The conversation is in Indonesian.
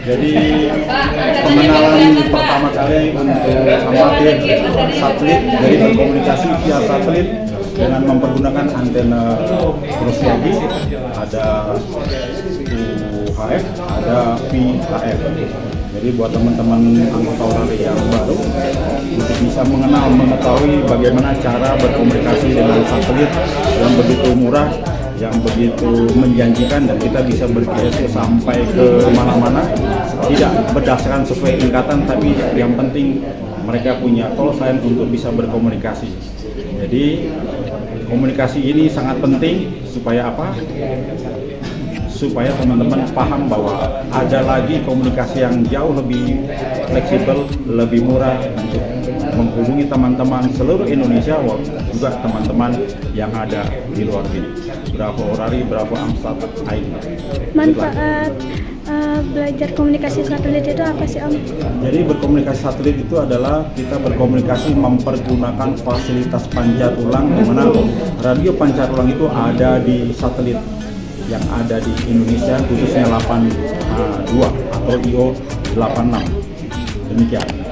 Jadi pengenalan pertama kali untuk amatir satelit, jadi berkomunikasi via satelit dengan mempergunakan antena Roslogi, ada UHF, ada VHF. Jadi buat teman-teman anggota Orari yang baru untuk bisa mengetahui bagaimana cara berkomunikasi dengan satelit yang begitu murah, yang begitu menjanjikan, dan kita bisa bergeser sampai ke mana-mana, tidak berdasarkan sesuai tingkatan, tapi yang penting mereka punya call sign untuk bisa berkomunikasi. Jadi komunikasi ini sangat penting supaya apa? Supaya teman-teman paham bahwa ada lagi komunikasi yang jauh lebih fleksibel, lebih murah untuk menghubungi teman-teman seluruh Indonesia, juga teman-teman yang ada di luar ini. Bravo Orari, Bravo Amsat ID. Manfaat belajar komunikasi satelit itu apa sih, Om? Jadi berkomunikasi satelit itu adalah kita berkomunikasi mempergunakan fasilitas pancar ulang, di mana radio pancar ulang itu ada di satelit yang ada di Indonesia, khususnya 82 atau IO 86. Demikian.